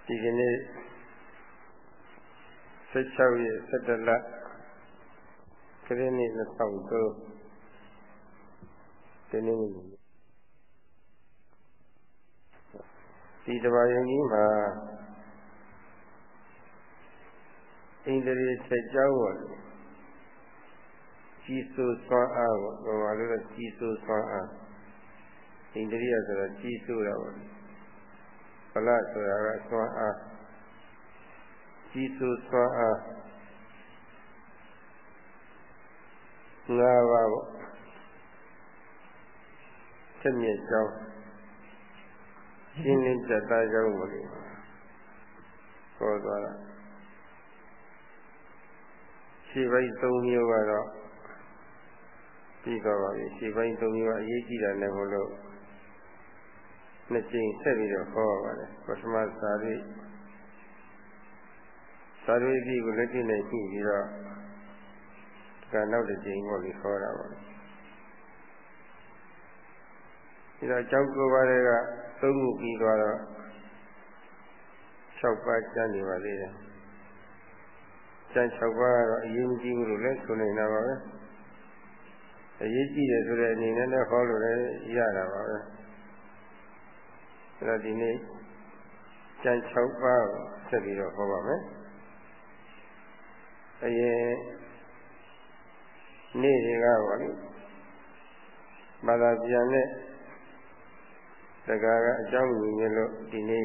ဒီကနေ့16ရက်17လခရစ်နှစ်2003ဒီနေ့ဒီတပါးယုံကြီးမှာဣန္ဒြေဆက်ကြောင်းကိုကြီးစိုးစွမ်းအားကိုဘာလို့လဲကြီးစိုးစွမ်းအားဣန္ဒြေဆိုတော့ကြီးစိုးတာပေါ့ဘလဆိုတာကစွမ်းအားကြီးစိုးစွမ်းအား၅ပါးပေါ့ဆက်မြင့်ကြောင်းရှင်းလင်းကြတာကြောင်းကိုလေခေါ်သွားတာခြေပိုင်း၃မျိုးကတော့ပြီးတော့ပါပြီခြေပိုင်း၃မျိုးအရေးကြီးတာလည်းမလို့နှစ်ကြိမ်ဆက်ပြီးတော့ခေါ်ရပါတယ်ပထမစာရိတိကိုလက်တွေ့နဲ့ကြည့်ပြီးတော့ကနောက်တစ်ကြိမ်ပေါ့လေခေါ်တာပါဒီတော့ကျောင်းကိုပါတဲ့ကသုံးခုပြီးသွားတော့6ပါးကျန်နေပါသေးတယ်ကျန်6ပါးကတော့အရေးမကြီးဘူးလို့လည်းဆိုနေတာပါပဲအရေးကြီးတယ်ဆိုတဲ့အနေနဲ့လည်းဟောလို့လည်းရတာပါပဲအဲ့တော့ဒီနေ့ကျန်6ပါးကိုဆက်ပြီးတော့ဟောပါမယ်အရင်နေ့တွေကပါလေဘာသာပြန်နဲ့တက္ကရာအကြောင်းညီညွတ်လို့ဒီနေ့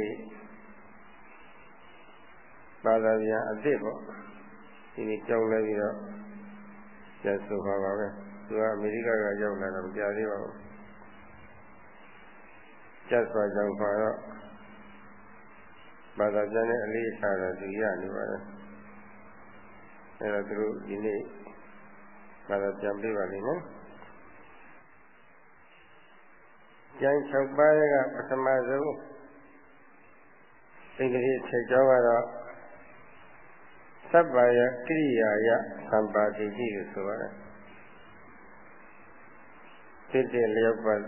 ဘာသာပြန်အစ်စ်ပေါ့ဒီနေ့ကြောင်းလဲပြီးတော့ကျဆိုပါပါပဲသူကအမေရိကကရောက်လာတော့မကြသေးပါဘူးကျစွာကြောင့်ပါတော့ဘာသာပြန်နဲ့အလေးထားတော့သူရနေပါတယ်အဲတော့သူတို့ဒီနေ့ဘာသာပြန်ပြပါလိမ့်မယ်ကျန်6ပါးကပထမဆုံးသင်္ကေတဆက်ကြောကတော့သဗ္ဗယကိရိယာယသံပါတိတိလို့ဆိုပါတယ်တဲ့လျောက်ပါ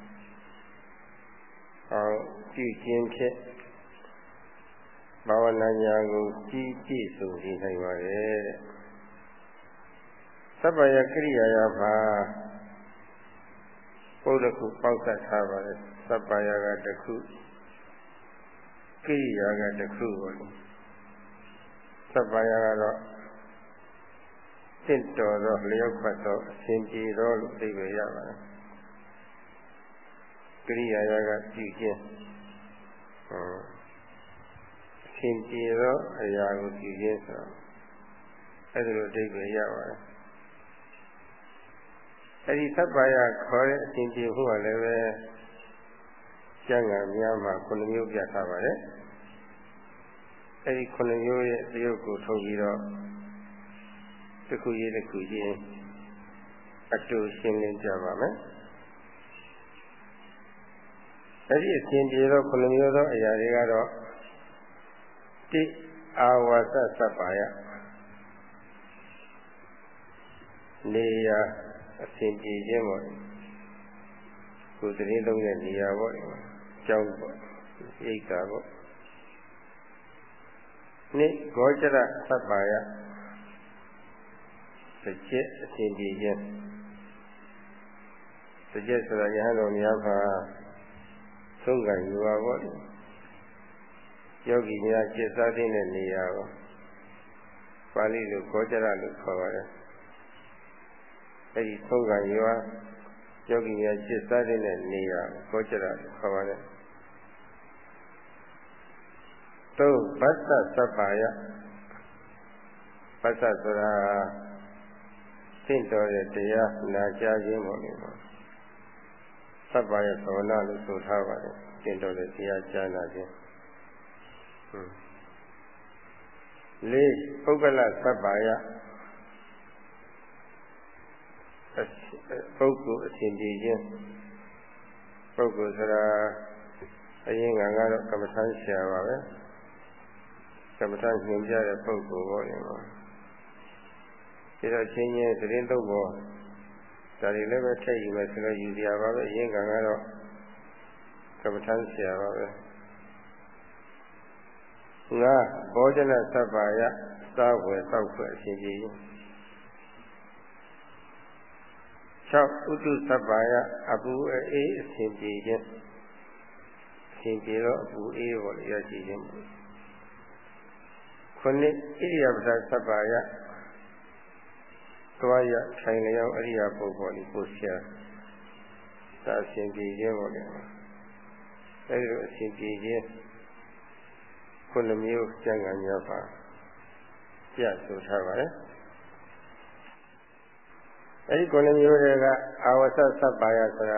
အောင်ကြည့်ခြင်းဖြင့်ဘာဝနာညာကိုကြီးကြည့်ဆိုနေနိုင်ပါတယ်တဲ့သဗ္ဗယကိရိယာယမှာဘုဒ္ဓခုပေါက်ဆက်ထားပါတယ်သဗ္ဗယကတစ်ခုကိရိယာကတစ်ခုပေါ့လေသဗ္ဗယကတော့တင့်တော်သောလျောက်ပတ်သောအစဉ်ပြေသောလို့အဓိပ္ပာယ်ရပါတယ်ကိရိယာကပြုခြင်းအစဉ်ပြေသောအရာကိုပြုခြင်းဆိုတော့အဲဒီလိုအဓိပ္ပာယ်ရပါတယ်အဲဒီသဗ္ဗယခေါ်တဲ့အစဉ်ပြေမှုကလည်းပဲကျမ်းဂန်များမှာ9မျိုးပြထားပါတယ်အဲဒီ9မျိုးရဲ့အယုတ်ကိုထုတ်ပြီးတော့တစ်ခုရေးတစ်ခုချင်းအတူရှင်းလင်းကြပါမယ်အဲဒီအစဉ်ပြေသော9မျိုးသောအရာတွေကတော့တိအာဝါစသဗ္ဗယနေရာအစဉ်ပြေခြင်းပေါ့ကိုယ်သတင်းလုံးရဲ့နေရာပေါ့ကျောင်းပေါ့အိတ်တာပေါ့နိဂောចရသဗ္ဗယစကြက်အစဉ်ပြေခြင်းစကြက်ဆိုတာယဟန်တော်များမှာသုံးကံယူပါပေါ့ယောဂီများจิตစားတဲ့နေရာကိုပါဠိလိုဂောចရလို့ခေါ်ပါတယ်အဲဒီသုံးကံယူပါယောဂီများจิตစားတဲ့နေရာဂောចရလို့ခေါ်ပါတယ်သုံးဗတ္တသဗ္ဗယဗတ္တဆိုတာသင့်တော်တဲ့တရားနာကြားခြင်းပေါ့လေသဗ္ဗယသဝနာလို့ဆိုထားပါတယ်သင့်တော်တဲ့တရားကြားနာခြင်းလေးပုဂ္ဂလသဗ္ဗယပုဂ္ဂိုလ်အစဉ်ပြေခြင်းပုဂ္ဂိုလ်ဆိုတာအရင်ကတော့ကမ္မထမ်းဆရာပါပဲကမ္မထမ်းညွှန်ပြတဲ့ပုဂ္ဂိုလ်ပေါ့လေဒါတော့ချင်းချင်းသတင်းသုံးပေါ်ဒါတွေလည်းပဲထည့်ယူမယ်ဆိုတော့ယူစရာပါပဲအရင်ကတော့ကမ္မထမ်းဆရာပါပဲဘောဇနသဗ္ဗယစားဝယ်တောက်ဖွယ်အရှင်ကြီး6ဥတုသဗ္ဗယအပူအေးအရှင်ကြီးခြင်းအရှင်ကြီးတော့အပူအေးပေါ်ရရှိခြင်း9ဣရိယာပဒသဗ္ဗယသွားရထိုင်လျောင်းအရိယာပုဂ္ဂိုလ်ကိုကိုရှာသာအရှင်ကြီးခြင်းပေါ်တယ်အဲဒီလိုအရှင်ကြီးခြင်း9မျိုးကျမ်းဂန်များပါပြဆိုထားပါတယ်အဲဒီ9မျိုးတွေကအာဝဆသဗ္ဗယဆိုတာ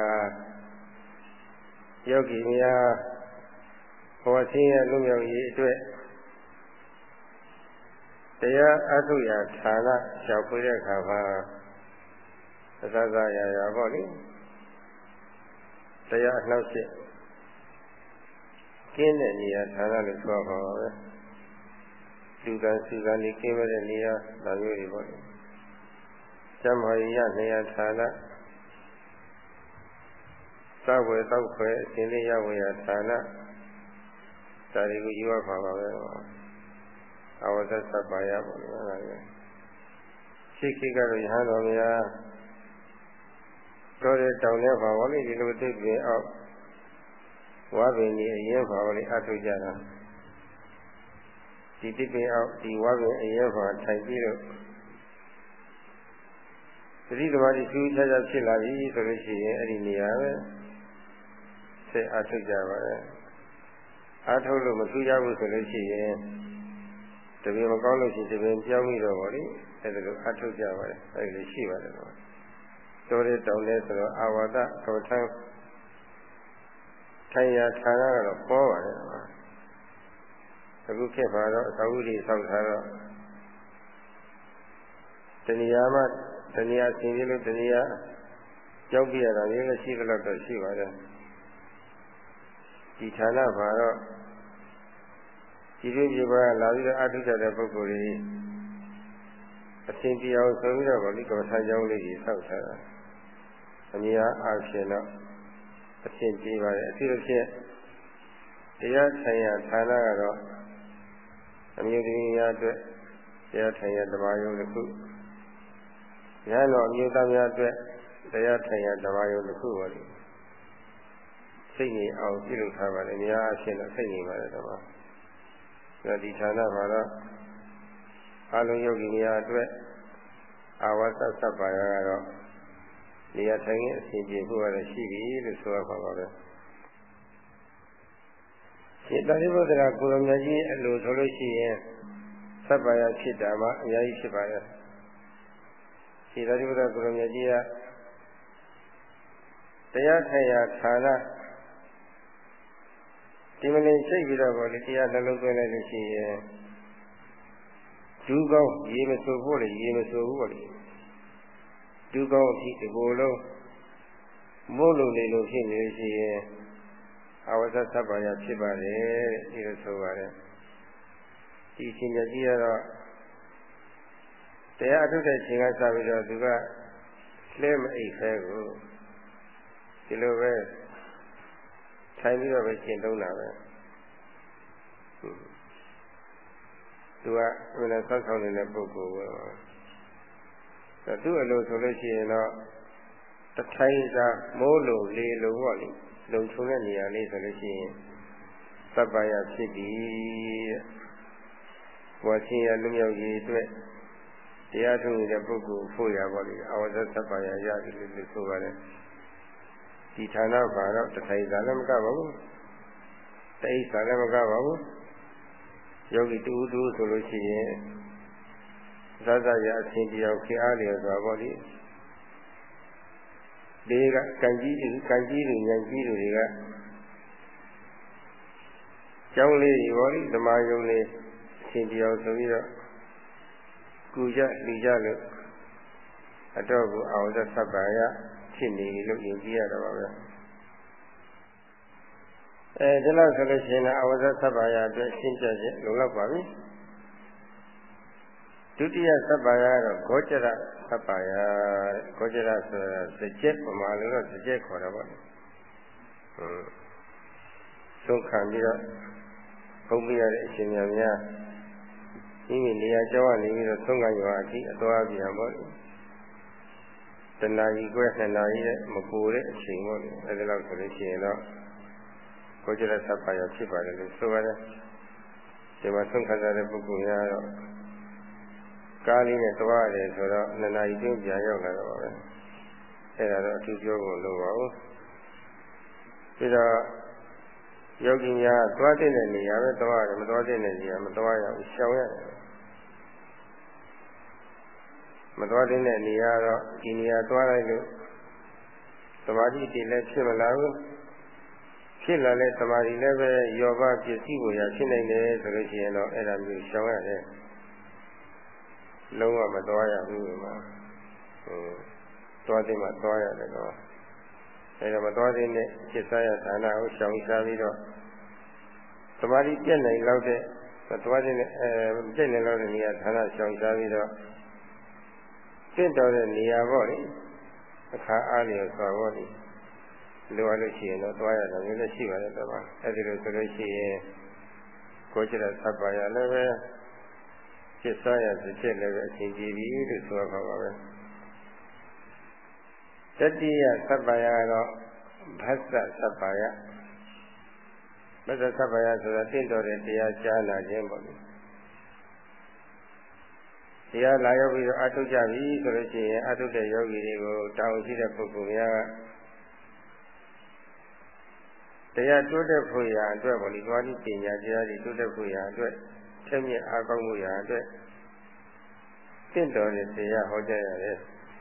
ယောဂီများဘောဆင်းရဲလူမျိုးကြီးအတွက်တရားအထုရာဌာနလျှောက်ပြီးတဲ့အခါမှာသဇဇရာရာပေါ့လေတရားအနှောက်အယှက်ကင်းတဲ့နေရာဌာနလို့ပြောပါပါပဲလူကံစုကံဒီကင်းမဲ့တဲ့နေရာဒါမျိုးတွေပေါ့လေကျမ်းမာရနေရာဌာနသဝေတောက်ခွဲအရှင်လေးရဝေရဌာနဒါတွေကိုယူရပါပါပဲအဝဇ္ဇသဗ္ဗယပေါ့လေဟုတ်လားရှိခိကတော့ယဟန်တော်များတော်တဲ့တောင်ထဲပါပါလေဒီလိုသိပြင်အောက်ဝါပင်ကြီးအရင်ပါပါလေအထုကြတာဒီတိပင်အောက်ဒီဝါပင်အရင်ပါထိုင်ပြီးတော့သတိသမာဓိကျူးခြားခြားဖြစ်လာပြီဆိုလို့ရှိရင်အဲ့ဒီနေရာပဲဆက်အထုကြပါလေအထုလို့မထူးရဘူးဆိုလို့ရှိရင်တပင်မကောင်းလို့ရှိရင်တပင်ပြောင်းပြီးတော့ဗောလေအဲ့ဒါလိုအထုကြပါလေအဲ့ဒီလိုရှိပါတယ်ဗောတော်တဲ့တောင်ထဲဆိုတော့အာဝါဒထောထမ်းထိုင်ရာဌာနကတော့ပေါ်ပါတယ်ဗောအခုခေတ်မှာတော့သဝုဒ္ဓိဆောက်ထားတော့တဏှာမှတဏှာဆင်ပြီးလို့တဏှာကြောက်ပြရတာလည်းရှိသလောက်တော့ရှိပါတယ်ဒီဌာနမှာတော့ဒီလိုပြပါလာပြီးတော့အထုကြတဲ့ပုဂ္ဂိုလ်တွေအရှင်တရားဆိုပြီးတော့ဗောဒီကမ္ဘာဆန်းလေးကြီးဆောက်ထားတာအမြာအားဖြင့်တော့အရှင်ကြည်ပါတယ်အထူးသဖြင့်တရားဆိုင်ရာဌာနကတော့အမျိုးသမီးများအတွက်တရားထိုင်ရဓမ္မယုံတစ်ခုရဟန်းတော်အမျိုးသားများအတွက်တရားထိုင်ရဓမ္မယုံတစ်ခုပါလေစိတ်ငြိမ်အောင်ပြုလုပ်ထားပါတယ်အများအရှင်းတော့စိတ်ငြိမ်ပါတယ်တော့ဒီဌာနမှာတော့အလုံးယောဂီများအတွက်အာဝသသဗ္ဗယကတော့နေရာထိုင်ရင်အစဉ်ပြေဖို့လည်းရှိပြီလို့ဆိုရပါပါပဲဒီတာရိပုတ္တရာကိုရမကြီးအလိုဆိုလို့ရှိရင်သဗ္ဗယဖြစ်တာမှအများကြီးဖြစ်ပါရဲ့ဒီတာရိပုတ္တရာကိုရမကြီးကတရားထိုင်ရာဌာနဒီမလင်စိတ်ပြီးတော့ဗောလေတရားနှလုံးသွင်းလိုက်လို့ရှိရင်ဒူးကောင်းရေမဆိုဖို့လေရေမဆိုဘူးဗောလေဒူးကောင်းအထိဒီကိုယ်လုံးမို့လို့နေလို့ဖြစ်နေလို့ရှိရင်အဝဇ္ဇသဗ္ဗယဖြစ်ပါတယ်တဲ့ဒီလိုဆိုပါတယ်ဒီရှင်မြတ်ကြီးကတော့တရားအထုတဲ့ချိန်ကစပြီးတော့သူကလဲမအိပ်ခဲကိုဒီလိုပဲထိုင်ပြီးတော့ပဲရှင်းသုံးတာပဲသူကအမှန်ဆောက်ဆောင်နေတဲ့ပုဂ္ဂိုလ်ပဲသူ့အလိုဆိုလို့ရှိရင်တော့တထိုင်စာမိုးလုံလေလုံပေါ့လေလုံချုံတဲ့နေရာလေးဆိုလို့ရှိရင်သဗ္ဗယဖြစ်ပြီတဲ့ဘဝချင်းရလူမျိုးကြီးအတွက်တရားထုနေတဲ့ပုဂ္ဂိုလ်ဖို့ရပါလိမ့်အဝဇ္ဇသဗ္ဗယရတယ်လို့ဆိုပါတယ်ဒီဌာနမှာတော့တထိုင်စာလည်းမကပါဘူးတိဋ္ဌာလည်းမကပါဘူးယောဂီတူတူဆိုလို့ရှိရင်သဇ္ဇရအရှင်တရားခေအားလျော်စွာပေါ့လေဒီကကံကြီးတွေဉာဏ်ကြီးတွေကကျောင်းလေးပေါ့လေဓမ္မယုံလေးအရှင်တရားဆိုပြီးတော့ကုကြလီကြလို့အတော့ကိုအာဝဇ္ဇသဗ္ဗယဖြစ်နေလို့ယဉ်ကျေးရတော့ပါပဲဒီလောက်ဆိုလို့ရှိရင်အာဝဇ္ဇသဗ္ဗယအတွက်ရှင်းပြခြင်းလုံလောက်ပါပြီဒုတိယသဗ္ဗယကတော့ဂောចရသဗ္ဗယဂောចရဆိုတာစကြက်ပမာလို့တော့စကြက်ခေါ်တာပေါ့ဆုံးခံပြီးတော့ဘုံပြရတဲ့အရှင်များများမိမိနေရာကျောင်းကနေပြီးတော့သုံးကရွာအထိအသွားပြန်ပေါ့လေတဏှာကြီးကွဲနှစ်နာရီနဲ့မပူတဲ့အချိန်ပေါ့လေအဲဒီလောက်ဆိုလို့ရှိရင်တော့ကိုယ်ကျတဲ့သဗ္ဗယဖြစ်ပါတယ်လို့ဆိုပါတယ်ဒီမှာသုံးခါတဲ့ပုဂ္ဂိုလ်များတော့ကားလေးနဲ့သွားရတယ်ဆိုတော့နှစ်နာရီကျင်းပြန်ရောက်လာတော့ပါပဲအဲဒါတော့အထူးပြောဖို့လိုပါဘူးပြီးတော့ယောဂီများသွားတဲ့နေရာပဲသွားရတယ်မသွားတဲ့နေရာမသွားရဘူးရှောင်ရတယ်မသွားတဲ့နေရာတော့ဒီနေရာသွားလိုက်လို့သမာဓိတည်လည်းဖြစ်မလာဘူးဖြစ်လာတဲ့သမာဓိလည်းပဲယောဘပစ္စည်းကိုရဖြစ်နိုင်တယ်ဆိုလို့ရှိရင်တော့အဲ့ဒါမျိုးရှောင်ရတယ်လုံးဝမသွားရဘူးမှာသွားတဲ့မှာသွားရတယ်တော့အဲ့ဒါမသွားတဲ့နဲ့စိတ်ဆရာဌာနကိုရှောင်ရှားပြီးတော့သမာဓိပြည့်နိုင်လောက်တဲ့သွားတဲ့ပြည့်နိုင်လောက်တဲ့နေရာဌာနရှောင်ရှားပြီးတော့တင့်တော်တဲ့နေရာပေါ့လေအခါအားလျော်စွာပေါ့လေလိုအပ်လို့ရှိရင်တော့သွားရတာမျိုးလည်းရှိပါတယ်တော့အဲ့ဒီလိုဆိုလို့ရှိရင်ကိုယ်ကျတဲ့သဗ္ဗယလည်းပဲစိတ်ဆရာစိတ်လည်းပဲအရှင်ကြည်ပြီလို့ဆိုရပါပဲတတိယသဗ္ဗယကတော့ဘသသဗ္ဗယဘသသဗ္ဗယဆိုတာတင့်တော်တဲ့တရားကြားနာခြင်းပေါ့လေတရားလာရောက်ပြီးတော့အထုကြပြီဆိုလို့ရှိရင်အထုတဲ့ယောဂီတွေကိုတောင်းရှိတဲ့ပုဂ္ဂိုလ်များတရားတိုးတက်ဖို့ရာအတွက်ပေါ့လေသွားပြီးပညာတရားတွေတိုးတက်ဖို့ရာအတွက်ထက်မြက်အားကောင်းမှုရာအတွက်တင့်တော်တဲ့တရားဟောကြားရတယ်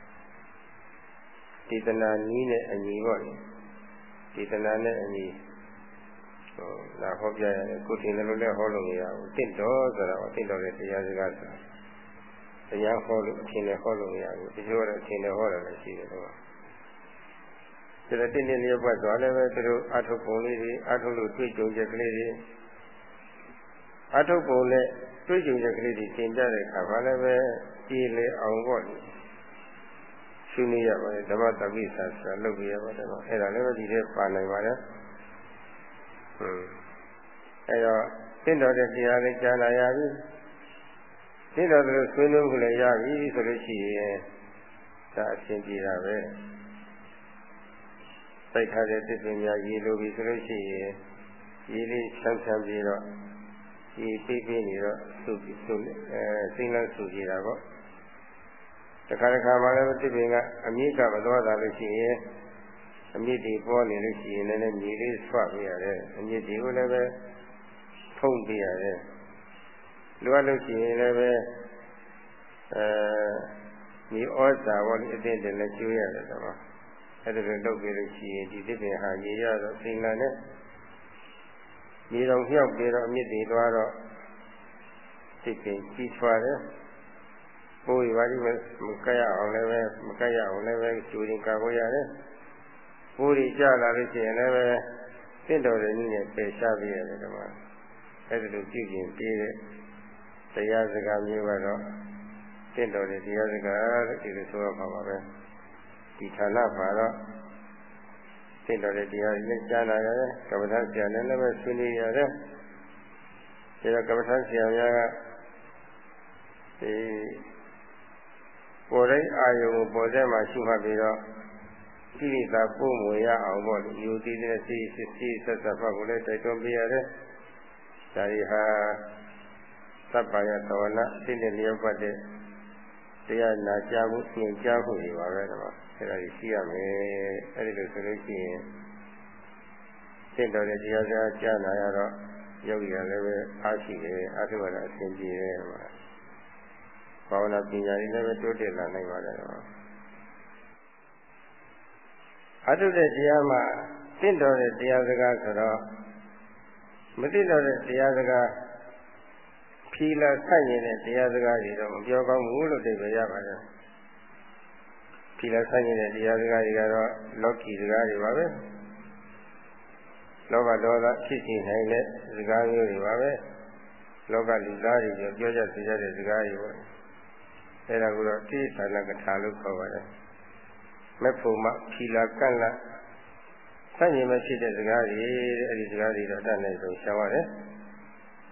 ဒေသနာနည်းနဲ့အညီပေါ့လေဒေသနာနဲ့အညီလာဟောပြရတယ်ကိုယ်ထင်တယ်လို့လည်းဟောလို့မရဘူးတင့်တော်ဆိုတာကတင့်တော်တဲ့တရားစကားဆိုတာတရားဟောလို့အထင်နဲ့ဟောလို့မရဘူးဒီလိုတော့အထင်နဲ့ဟောတာလည်းရှိတယ်တော့ဒါတင့်လျက်ပတ်သွားလည်းပဲသူတို့အထုပ်ပုံလေးတွေအထုပ်လို့တွေ့ကြုံချက်ကလေးတွေအထုပ်ပုံနဲ့တွေ့ကြုံချက်ကလေးတွေသင်ကြတဲ့အခါမှာလည်းပဲကြည်လေအောင်ပေါ့လေရှင်းနေရပါတယ်ဓမ္မတပိစာဆိုတာလုပ်ပြရပါတယ်အဲ့ဒါလည်းပဲဒီထဲပါနိုင်ပါတယ်အဲ့တော့သင်တော်တဲ့တရားလေးကြားလာရပြီသင်တော်တဲ့ဆွေးနွေးမှုလည်းရပြီဆိုလို့ရှိရင်ဒါအရှင်းပြေတာပဲစိုက်ထားတဲ့သစ္စာများရေလိုပြီဆိုလို့ရှိရင်ရေလေးဆန်းဆန်းပြီးတော့ရေပေးပေးနေတော့စုပြီးစုစိမ့်လန်းစုကြည့်တာပေါ့တခါတခါမှလည်းသစ္စာကအမြင့်ကမသွားတာလို့ရှိရင်အမြင့်တွေပေါ်နေလို့ရှိရင်လည်းမြေလေးဆွပေးရတယ်အမြင့်တွေကိုလည်းပဲဖုံးပေးရတယ်လိုအပ်လို့ရှိရင်လည်းပဲမြေဩဇာဘောလေးအတင်းတင်းလည်းကျွေးရတယ်တော့အဲ့ဒါလိုလုပ်ပြီးလို့ရှိရင်ဒီသစ္စာဟာရေရတော့စိမ့်လန်းနဲ့မြေတော်လျှောက်ပြီးတော့အမြင့်တွေသွားတော့စိတ်ပင်ကြီးထွားတယ်ပိုးရပါလိမ့်မယ်မကက်ရအောင်လည်းပဲမကက်ရအောင်လည်းပဲကျူရင်ကာကွယ်ရတယ်ပိုးတွေကြလာလို့ရှိရင်လည်းပဲတင့်တော်တဲ့နည်းနဲ့ပယ်ရှားပေးရတယ်ဒီမှာအဲ့ဒါလိုကြည့်ရင်ပြီးတဲ့တရားစကားမျိုးကတော့တင့်တော်တဲ့တရားစကားလို့ဒီလိုဆိုရမှာပါပဲဒီဌာနမှာတော့တင့်တော်တဲ့တရားနဲ့ကြားလာရတယ်ကမ္ဘာဆရာနဲ့လည်းပဲဆွေးနွေးရတယ်ဒါတော့ကမ္ဘာဆရာများကဒီပေါ်တိုင်းအာယုံကိုပေါ်တဲ့မှာရှုမှတ်ပြီးတော့ကိလေသာပို့မွေရအောင်ပေါ့လေယူတည်တဲ့စိတ်ဆက်ဆက်ဖတ်ကိုလည်းတိုက်တွန်းပေးရတယ်ဒါတွေဟာသဗ္ဗယသဝနာသိတဲ့လျောက်ပတ်တဲ့တရားနာကြားမှုသင်ကြားမှုတွေပါပဲတော့အဲ့ဒါကြီးရှိရမယ်အဲ့ဒီလိုဆိုလို့ရှိရင်သင်တော်တဲ့တရားစကားကြားနာရတော့ယောဂီကလည်းပဲအားရှိတယ်အားထုတ်ရတာအဆင်ပြေတယ်ဘာဝနာပညာတွေလည်းပဲတိုးတက်လာနိုင်ပါတယ်တော့အားထုတ်တဲ့တရားမှာသင်တော်တဲ့တရားစကားဆိုတော့မသိတော်တဲ့တရားစကားဖြီလာဆန့်ကျင်တဲ့တရားစကားတွေတော့မပြောကောင်းဘူးလို့သိကြရပါတယ်ဖြီလာဆန့်ကျင်တဲ့တရားစကားတွေကတော့လောကီစကားတွေပါပဲလောဘဒေါသဖြစ်စီနိုင်တဲ့စကားမျိုးတွေပါပဲလောကလူသားတွေပြောကြစီကြတဲ့စကားတွေပေါ့အဲ့ဒါကတော့တိသနာကထာလို့ခေါ်ပါတယ်မဲ့ဖို့မှဖြီလာကန့်လာဆန့်ကျင်မဲ့ဖြစ်တဲ့စကားတွေတဲ့အဲ့ဒီစကားတွေတော့တတ်နိုင်ဆုံးရှောင်ရတယ်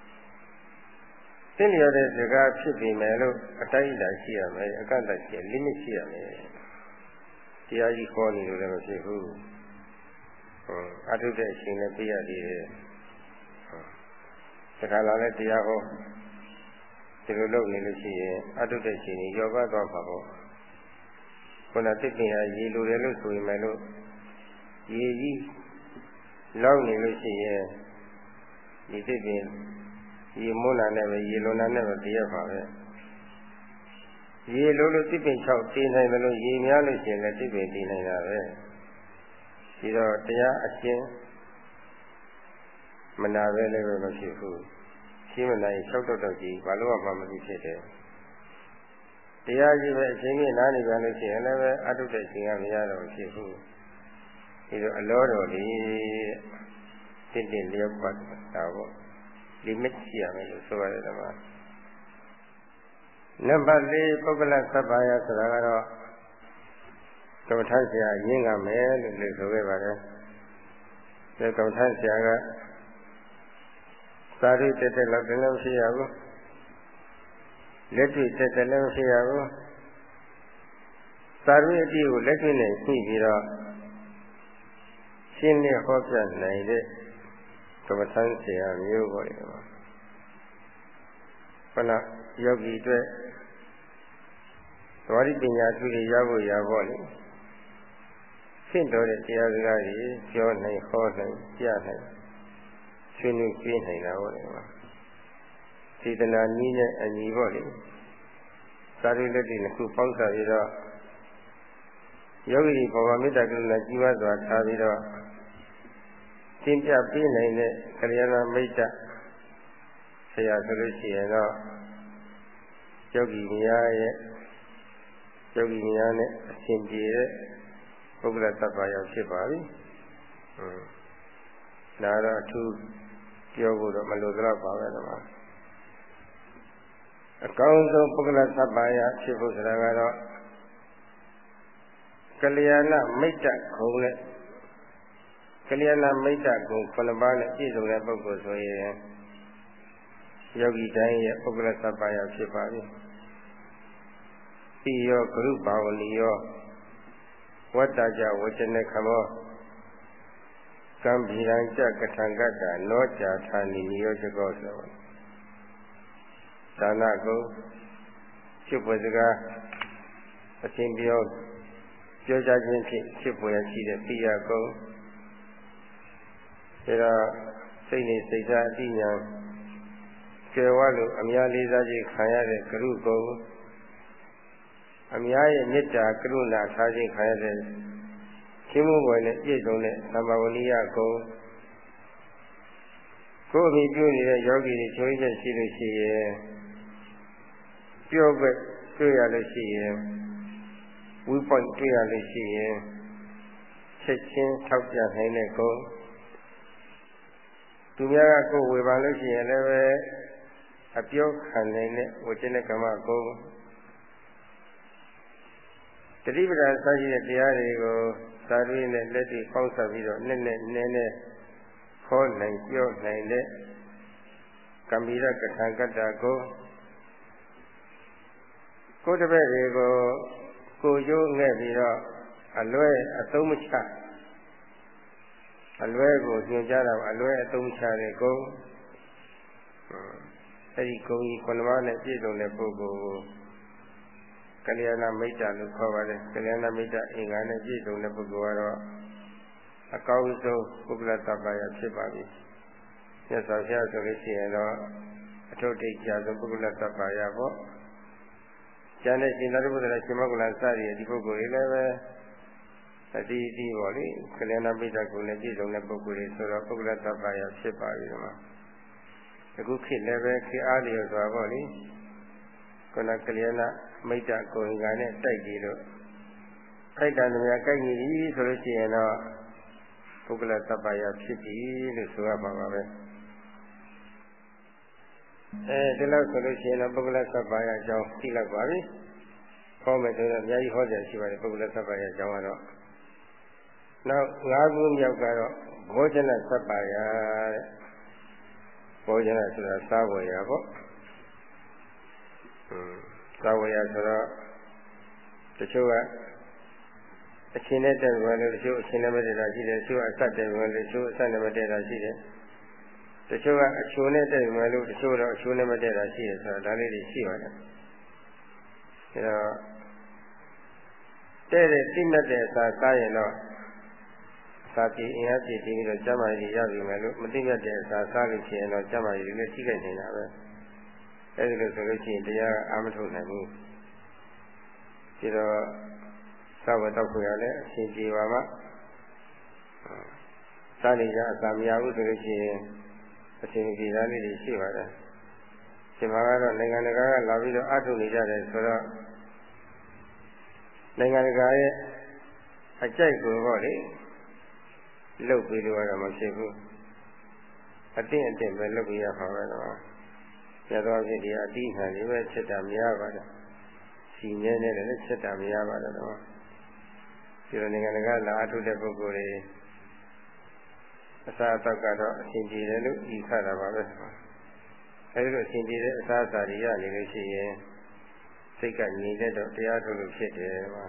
သိလျော်တဲ့စကားဖြစ်ပြီမယ်လို့အတိုင်းအတာရှိရမယ်အကန့်အသတ်ရှိ limit ရှိရမယ်တရားကြီးခေါ်နေလို့လည်းမဖြစ်ဘူးအထုတဲ့အချိန်နဲ့ပြရသေးတယ်တခါလာလဲတရားဟောဒီလိုလုပ်နေလို့ရှိရင်အထုတဲ့အချိန်ကြီးရောပါသွားမှာပေါ့ခုနတစ်ပင်ဟာရေလိုတယ်လို့ဆိုရင်လည်းလို့ရေကြီးလောက်နေလို့ရှိရင်ဒီတစ်ပင်ရေမွန်းလာနဲ့ပဲရေလွန်လာနဲ့ပဲတရက်ပါပဲရေလိုလို့တစ်ပင်6တင်းနိုင်တယ်လို့ရေများလို့ရှိရင်လည်းတစ်ပင်တင်းနိုင်တာပဲဒီတော့တရားအရှင်းမနာပဲလည်းပဲမဖြစ်ဘူးရှင်းမနိုင်၆တော့ကြီးဘာလို့မှမဖြစ်တယ်တရားကြီးပဲအချိန်ကြီးနားနေကြလို့ရှိရင်လည်းပဲအထုတဲ့အချိန်ကမရတော့ဖြစ်ဘူးဒီလိုအလောတော်လေးတစ်လျော့ပတ်တာပေါ့limit ရှိရမယ်လို့ဆိုရတယ်ဓမ္မနံပါတ်4ပုဂ္ဂလသဗ္ဗယဆိုတာကတော့ကမ္မထာဆရာရင်းကမယ်လို့လည်းဆိုခဲ့ပါတယ်ဒီကမ္မထာဆရာကသာရိတက်တက်လောက်လည်းမရှိရဘူးလက်တွေ့တက်တက်လည်းမရှိရဘူးသာရိအတိကိုလက်တွေ့နဲ့ညှိပြီးတော့ရှင်းလင်းဟောပြနိုင်တဲ့ကမ္မထာဆရာမျိုးပေါ်တယ်မှာခဏယောဂီအတွက်သဝတိပညာသူတွေရဖို့ရဖို့လေရှင်းတော်တဲ့တရားစကားကြီးပြောနိုင်ဟောနိုင်ကြားနိုင်ဆွေးနွေးပြနိုင်တာပေါ့လေမှာစေတနာနည်းနဲ့အညီပေါ့လေသာရိလက်တွေနှစ်ခုပေါင်းစပ်ပြီးတော့ယောဂီဘောဂမေတ္တာကရုဏာကြီးပွားစွာထားပြီးတော့သင်ပြပေးနိုင်တဲ့ကလျာဏမိတ်တဆရာဆိုလို့ရှိရင်တော့ယောဂီများရဲ့ယောဂီများနဲ့အရှင်ပြေတဲ့ပုဂ္ဂလသဗ္ဗယောဖြစ်ပါပြီ။ဒါတော့အထူးပြောဖို့တော့မလိုတော့ပါပဲတော့အကောင်းဆုံးပုဂ္ဂလသဗ္ဗယဖြစ်ဖို့ဆိုတာကတော့ကလျာဏမိတ်တခုံနဲ့ကလျာဏမိတ်တကုံ9ပါးနဲ့ပြည့်စုံတဲ့ပုဂ္ဂိုလ်ဆိုရင်ယောဂီတိုင်းရဲ့ပုဂ္ဂလသဗ္ဗယဖြစ်ပါပြီ။ဤရောဂရုဘာဝနီရောဝတ္တကြဝចနခမောကံဗီရံကြကထံကတ္တနောကြာထာနိနိယောဇကောဆိုဒါနကုဖြစ်ပွေစကားအရှင်ပြောကြခြင်းဖြင့်ဖြစ်ပွေရရှိတဲ့ပိယကုဒါစိတ်နေစိတ်ဓာတ်အတိညာကျေဝလို့အများလေးစားခြင်းခံရတဲ့ကရုကုံအများရဲ့မေတ္တာကရုဏာထားခြင်းခံရတဲ့ချင်းမှုဝင်နဲ့ပြည့်စုံတဲ့သမ္မာဝဏိယကုံကိုယ်အမိပြုနေတဲ့ယောဂီတွေချိုးချက်ရှိလို့ရှိရင်ပြော့ပဲတွေ့ရလို့ရှိရင်ဝိပွင့်တွေ့ရလို့ရှိရင်ချက်ချင်းထောက်ပြနိုင်တဲ့ကုံသူများကကိုယ်ဝေဖန်လို့ရှိရင်လည်းပဲအပြောခံနိုင်တဲ့ဝကျနကမ္မကုံတတိပဒဆရှိတဲ့တရားတွေကိုသာရိနဲ့လက်တွေပေါင်းစပ်ပြီးတော့နည်းနည်းခေါ်နိုင်ပြောနိုင်တဲ့ကံဗီရကထံကတ္တကိုကိုယ်တပည့်တွေကိုကိုကျိုးငဲ့ပြီးတော့အလွဲအသုံးမချအလွဲကိုညွှန်ကြားတာအလွဲအသုံးချတဲ့ကုံအဲဒီကုံကြီး9ပါးနဲ့ပြည့်စုံတဲ့ပုဂ္ဂိုလ်ကိုကလျာဏမိတ်တလို့ခေါ်ပါတယ်ကလျာဏမိတ်တအင်္ဂါနဲ့ပြည့်စုံတဲ့ပုဂ္ဂိုလ်ကတော့အကောင်းဆုံးပုဂ္ဂလသဗ္ဗယဖြစ်ပါပြီ။မြတ်စွာဘုရားဆိုလို့ရှိရင်တော့အထုတိတ်ကြဆုံးပုဂ္ဂလသဗ္ဗယပေါ့။ကျန်တဲ့ရှင်သာရိပုတ္တရာရှင်မောဂ္ဂလစသည်ဒီပုဂ္ဂိုလ်တွေလည်းပဲအတိအတိပေါ့လေကလျာဏမိတ်တကိုလည်းပြည့်စုံတဲ့ပုဂ္ဂိုလ်တွေဆိုတော့ပုဂ္ဂလသဗ္ဗယဖြစ်ပါပြီမှာ။အခုခေတ်လည်းပဲခေတ်အားလျော်စွာပေါ့လေခုနကလျာဏမိတ်တကိုယ်ကနဲ့တိုက်ပြီးတော့ခိုက်တန်များကိုက်နေပြီဆိုလို့ရှိရင်တော့ပုဂ္ဂလသဗ္ဗယဖြစ်ပြီလို့ဆိုရမှာပါပဲဒီလောက်ဆိုလို့ရှိရင်တော့ပုဂ္ဂလသဗ္ဗယအကြောင်းသိလိုက်ပါပြီဟောမယ်ဆိုတော့အများကြီးဟောကြရှိပါတယ်ပုဂ္ဂလသဗ္ဗယအကြောင်းကတော့နောက်5ခုမြောက်ကတော့ဘောဇနသဗ္ဗယတဲ့ဘောဇနဆိုတာစားဝယ်ရပေါ့သာဝရဆိုတော့တချို့ကအချင်းနဲ့တက်ဝင်လို့တချို့အချင်းနဲ့မတက်တာရှိတယ်တချို့အဆက်တက်ဝင်လို့တချို့အဆက်နဲ့မတက်တာရှိတယ်တချို့ကအချိုးနဲ့တက်ဝင်လို့တချို့တော့အချိုးနဲ့မတက်တာရှိတယ်ဆိုတော့ဒါလေးတွေရှိပါတယ်အဲတော့တဲ့တိမတ်တဲ့အစာစားရင်တော့စာပြေအင်အားပြေပြီးတော့ကျမ်းမာရေးရပြီမယ်လို့မတိမတ်တဲ့အစာစားလို့ရှိရင်တော့ကျမ်းမာရေးလည်းထိခိုက်နေတာပဲအဲဒီလိုဆိုလို့ရှိရင်တရားအာမထုတ်နိုင်ဘူးဒီတော့သာဝတ္တခွေရလည်းအရှင်ပြေပါမှစားနေကြအစာမရဘူးဆိုလို့ရှိရင်အရှင်ပြေသားလေးတွေရှိပါတယ်ဒီမှာကတော့နိုင်ငံတကာကလာပြီးတော့အထုတ်နေကြတယ်ဆိုတော့နိုင်ငံတကာရဲ့အကြိုက်ကိုပေါ့လေလုတ်ပြီးတော့တော့မဖြစ်ဘူးအတင်းပဲလုတ်ပြီးရပါပဲတော့ကျတော့ဖြစ်ဒီအတိအခံလေးပဲချက်တာမရပါဘူးစီငဲနဲ့လည်းချက်တာမရပါတော့ဒီလိုနိုင်ငံတကာလာအထုတ်တဲ့ပုဂ္ဂိုလ်တွေအစာအသောက်ကတော့အရှင်ကြီးတယ်လို့ဤခါတာပါပဲအဲဒီလိုအရှင်ကြီးတဲ့အစာအစာတွေရနေလို့ရှိရင်စိတ်ကငြိမ်တဲ့တော့တရားထုတ်လို့ဖြစ်တယ်ပါ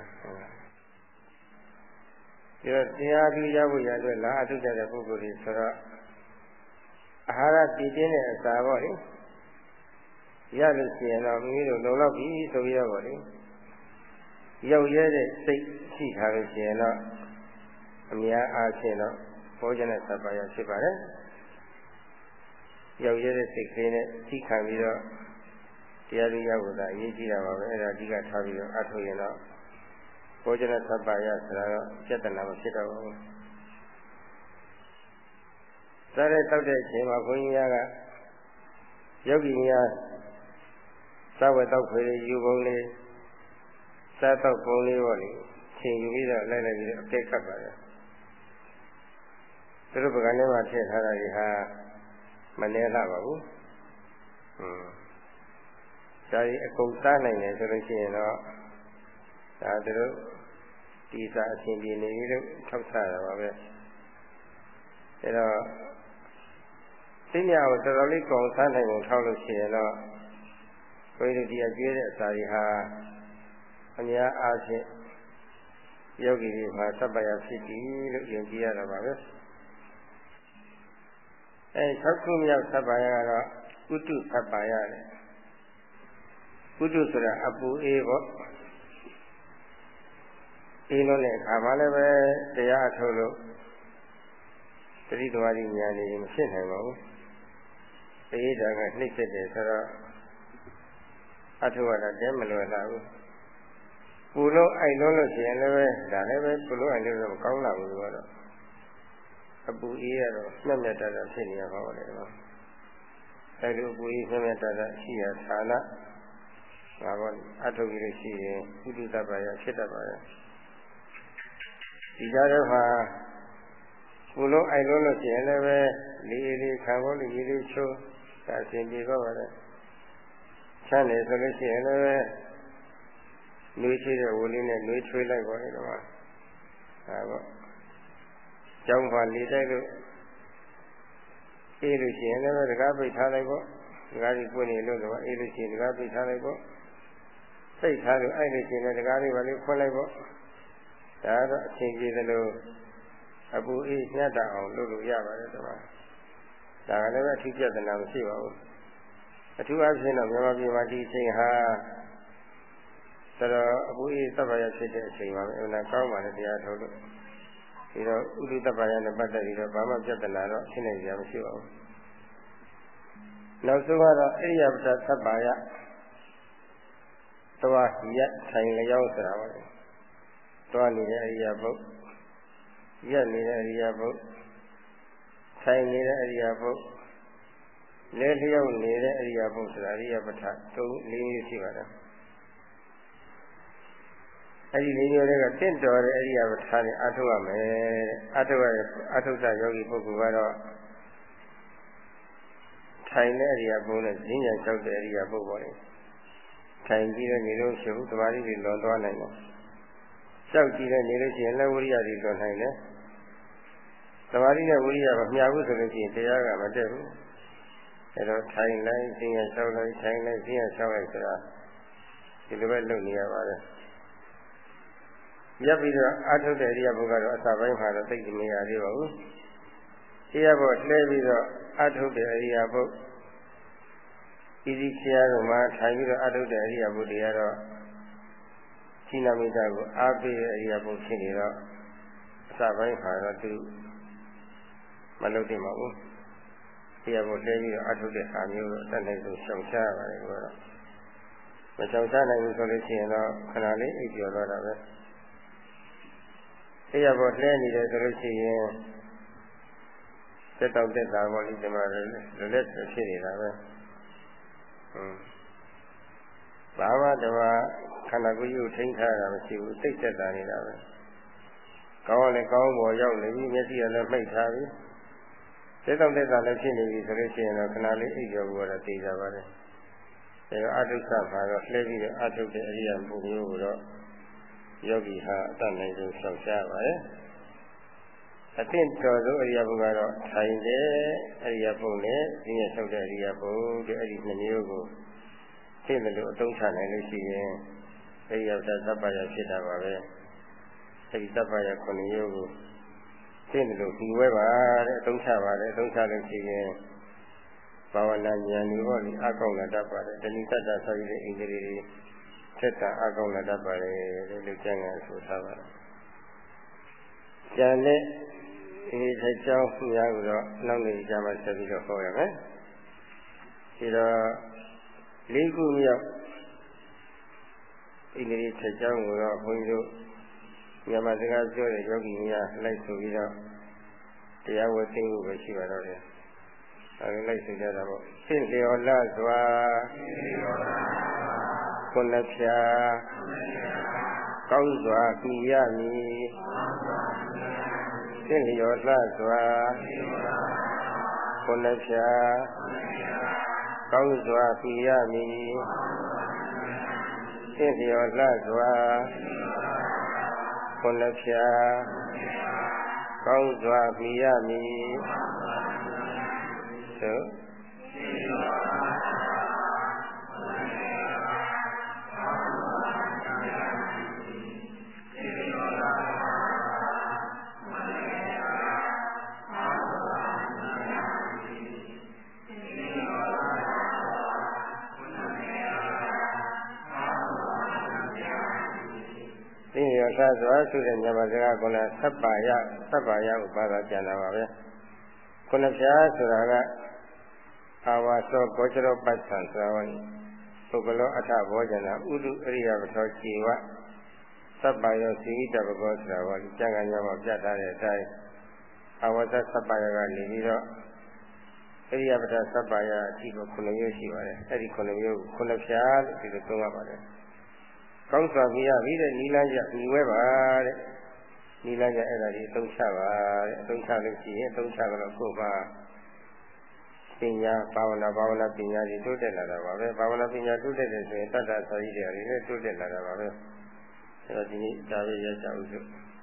ဒီတော့တရားပြီးရဖို့ရအတွက်လာအထုတ်တဲ့ပုဂ္ဂိုလ်တွေဆိုတော့အာဟာရတည်ခြင်းတဲ့အစာပေါ့လေရလို့ရှိရင်တော့မိမိတို့လုံလောက်ပြီဆိုပြီးတော့ပေါ့လေရောက်ရဲတဲ့စိတ်ရှိထားလို့ရှိရင်တော့အများအားဖြင့်တော့ဘောဇနသဗ္ဗယဖြစ်ပါတယ်ရောက်ရဲတဲ့စိတ်ကလေးနဲ့သိခံပြီးတော့တရားရည်ရဖို့သာအရေးကြီးတာပါပဲအဲ့ဒါအဓိကထားပြီးတော့အထုတ်ရင်တော့ဘောဇနသဗ္ဗယဆိုတာတော့ပြဿနာမဖြစ်တော့ဘူးစားတဲ့တောက်တဲ့အချိန်မှာဘုန်းကြီးကယောဂီများစားဝတ်တောက်ခွေယူပုံလေးစားတော့ပုံလေးပေါ့လေချိန်ယူပြီးတော့လိုက်ပြီးတော့အကဲခတ်ပါတယ်သူတို့ပကံထဲမှာထည့်ထားတာဒီဟာမနှဲလာပါဘူးဒါကြီးအကုန်စားနိုင်တယ်ဆိုလို့ရှိရင်တော့ဒါသူတို့ဒီစားအရှင်ပြည်နေပြီးတော့ထောက်ထားတာပါပဲအဲတော့သိညာကိုတော်တော်လေးကုန်စားနိုင်အောင်ထောက်လို့ရှိရင်တော့ဘုရားဒီအကျွေးတဲ့အစာတွေဟာအများအားဖြင့်ယောဂီတွေမှာသဗ္ဗယဖြစ်ပြီလို့ယုံကြည်ရတာပါပဲ6ခုမြောက်သဗ္ဗယကတော့ကုတုသဗ္ဗယတဲ့ကုတုဆိုတာအပူအေးပေါ့အေးလို့တဲ့အခါမှလည်းပဲတရားအထုတ်လို့တတိတဝါဒီဉာဏ်နေမဖြစ်နိုင်ပါဘူးအေးတာကနှိမ့်သက်တယ်ဆိုတော့အထုတ်ရတာတဲမလွယ်လာဘူးပူလို့အိုက်လို့ရှိရင်လည်းပဲဒါလည်းပဲပူလို့အိုက်လို့တော့မကောင်းလာဘူးတော့အပူအေးရတော့မျက်မျက်တတဖြစ်နေရပါတော့တယ်ကွာအဲဒီအပူအေးမျက်မျက်တတရှိရဌာနဒါပေါ့အထုတ်ပြီးလို့ရှိရင်ကုသတ္တပါရဖြစ်တတ်ပါရဲ့ဒီကြားထဲမှာပူလို့အိုက်လို့ရှိရင်လည်းပဲလေးခံဖို့လေးချိုးဒါအစဉ်ပြေပါပါတယ်ချမ်းတယ်ဆိုလို့ရှိရင်လည်းပဲနှွေးချွေးတဲ့ဝလေးနဲ့နှွေးချွေးလိုက်ပါလေတော့ဒါပေါ့ကျောင်းမှာလေတိုက်လို့အေးလို့ရှိရင်လည်းတကားပိတ်ထားလိုက်ပေါ့တကားကြီးပွင့်နေလို့တော့အေးလို့ရှိရင်တကားပိတ်ထားလိုက်ပေါ့စိတ်ထားလို့အဲ့လို့ရှိရင်တကားလေးပါလေးဖွင့်လိုက်ပေါ့ဒါတော့အချိန်ကြီးသလိုအပူအေးညတ်တအောင်လုပ်လို့ရပါတယ်တော့ဒါကလည်းအထူးပြဿနာမရှိပါဘူးအထူးအဖြစ်တော့မြန်မာပြည်မှာဒီအချိန်ဟာဆိုတော့အပူအေးသဗ္ဗယဖြစ်တဲ့အချိန်ပါပဲအဲ့ဒါကောင်းပါလေတရားထုတ်လို့ဒီတော့ဥဒိတပ္ပယနဲ့ပတ်သက်ပြီးတော့ဘာမှပြဿနာတော့ဖြစ်နေကြမရှိပါဘူးနောက်ဆုံးကတော့အရိယပတ္တသဗ္ဗယသွားရက်ထိုင်လျောင်းဆိုတာပါလေသွားနေတဲ့အရိယပုတ်ရက်နေတဲ့အရိယပုတ်ထိုင်နေတဲ့အရိယပုတ်လဲလျောင်းနေတဲ့အရိယပုတ်ဆိုတာအရိယပတ္တ၃-၄မျိုးရှိပါတယ်အဲ့ဒီလေးမျိုးတွေကတင့်တော်တဲ့အရိယပဋ္ဌာန်နဲ့အထုတ်ရမယ်အထုတ်တဲ့ယောဂီပုဂ္ဂိုလ်ကတော့ထိုင်တဲ့အရိယဘုံနဲ့ဈဉ္ညာလျှောက်တဲ့အရိယဘုံပေါ့လေထိုင်ပြီးတော့နေလို့ရှိဘူးသမာဓိတွေလွန်သွားနိုင်တယ်လျှောက်ကြည့်တဲ့နေလို့ရှိရင်လည်းဝိရိယတွေလွန်နိုင်တယ်သမာဓိနဲ့ဝိရိယမမျှဘူးဆိုလို့ရှိရင်တရားကမတက်ဘူးအဲ့တော့ထိုင်လိုက်ဈဉ္ညာလျှောက်လိုက်ထိုင်လိုက်ဈဉ္ညာလျှောက်လိုက်ဆိုတာဒီလိုပဲလုပ်နေရပါတယ်ရပ်ပြီးတော့အာထုတ်တဲ့အရိယာပုဂ္ဂိုလ်ကတော့အစာပိုင်းမှာတော့သိမရသေးပါဘူးတရားပေါ်လှည့်ပြီးတော့အာထုတ်တဲ့အရိယာပုဂ္ဂိုလ်ဤဒီဆရာတော်မှာထိုင်ပြီးတော့အာထုတ်တဲ့အရိယာပုဂ္ဂိုလ်တွေကတော့ရှိနာမိတာကိုအားပေးတဲ့အရိယာပုဂ္ဂိုလ်ဖြစ်နေတော့အစာပိုင်းမှာတော့သူမလုပ်တင်ပါဘူးတရားပေါ်လှည့်ပြီးတော့အာထုတ်တဲ့ဟာမျိုးတော့အတတ်နိုင်ဆုံးရှောင်ရှားရပါတယ်ကွာမရှောင်ရှားနိုင်ဘူးဆိုလို့ရှိရင်တော့ခဏလေးအိပ်ကျော်တော့တာပဲတရားပေါ်လှည့်နေတယ်ဆိုလို့ရှိရင်တက်တော့တက်တာပေါ့လေဒီမှာလည်းလက်ဖြစ်နေတာပဲဘာမှတော့ခန္ဓာကိုယ်ကြီးကိုထိန်းထားတာမရှိဘူးစိတ်သက်သာနေတာပဲကောင်းလည်းကောင်းပေါ်ရောက်နေပြီမျက်စိကလည်းမှိတ်ထားပြီတက်တော့တက်တာလည်းဖြစ်နေပြီဆိုလို့ရှိရင်တော့ခဏလေးအိပ်ကျော်ဖို့တော့သိကြပါတယ်ဒါတော့အတုဆမှာတော့လှည့်ပြီးတော့အထုတ်တဲ့အရိယာပုဂ္ဂိုလ်မျိုးကိုတော့ယောဂီဟာအတတ်နိုင်ဆုံးရှောင်ရှားပါတယ်အသင့်တော်ဆုံးအရိယာပုဂ္ဂိုလ်ကတော့ထိုင်တဲ့အရိယာပုဂ္ဂိုလ်နဲ့ဉာဏ်လျှောက်တဲ့အရိယာပုဂ္ဂိုလ်တဲ့အဲ့ဒီနှစ်မျိုးကိုသိတယ်လို့အသုံးချနိုင်လို့ရှိရင်အရိယာသဗ္ဗယဖြစ်တာပါပဲအဲ့ဒီသဗ္ဗယခုနှစ်မျိုးကိုသိတယ်လို့ဒီဝဲပါတဲ့အသုံးချပါတယ်အသုံးချလို့ရှိရင်ဘာဝနာဉာဏ်တွေဟောဒီအကောင်းလာတတ်ပါတယ်တဏှိတ္တဆိုပြီးတဲ့အင်္ဂလိပ်တွေသက်တာအကောင်းလာတတ်ပါတယ်လို့ကျမ်းဂန်ဆိုထားပါတယ်ကျန်တဲ့ဒီချက်ကြောင်းများကိုတော့နောက်နေကြမှာဆက်ပြီးတော့ဟောရမယ်ဒီတော့၄ခုမြောက်အင်္ဂလိပ်ချက်ကြောင်းကိုတော့ဘုန်းကြီးတို့မြန်မာစကားပြောတဲ့ယောဂီများလိုက်ဆိုပြီးတော့တရားဝဲသိမှုပဲရှိပါတော့တယ်အဲဒီလိုက်ဆိုကြတာပေါ့ရှင်းလျော်လာစွာခုနှစ်ဖြာကောင်းစွာပြရမည်ရှင်းလျော်လာစွာခုနှစ်ဖြာကောင်းစွာပြရမည်ရှင်းလျော်လာစွာခုနှစ်ဖြာကောင်းစွာပြရမည်သို့သာစွာဆိုတဲ့မြန်မာစကားကလည်းသဗ္ဗယကိုဘာသာပြန်တာပါပဲခုနှစ်ဖြာဆိုတာကအာဝါသောကောချရောပဋ္ဌာန်ဆိုတာဟောပုဂ္ဂလောအထဘောဇနာဥဒုအရိယပထောခြေဝသဗ္ဗယောစီဝိတပကောဆိုတာဟောကျမ်းဂန်မှာပြထားတဲ့အတိုင်းအာဝါသသဗ္ဗယကနေပြီးတော့အရိယပထသဗ္ဗယအထိကိုခုနှစ်မျိုးရှိပါတယ်အဲ့ဒီခုနှစ်မျိုးခုနှစ်ဖြာလို့ဒီလိုသုံးရပါတယ်ကောင်းစွာပြရပြီတဲ့နိလန်းကြညီဝဲပါတဲ့နိလန်းကြအဲ့ဒါဒီအသုံးချပါတဲ့အသုံးချလို့ရှိရင်အသုံးချတော့ကိုယ်ပါပညာဘာဝနာပညာတွေတိုးတက်လာတာပါပဲဘာဝနာပညာတိုးတက်တယ်ဆိုရင်တတ္တဆိုရည်တွေလည်းတိုးတက်လာတာပါပဲအဲ့တော့ဒီနေ့ဒါပဲရကြအောင်စို့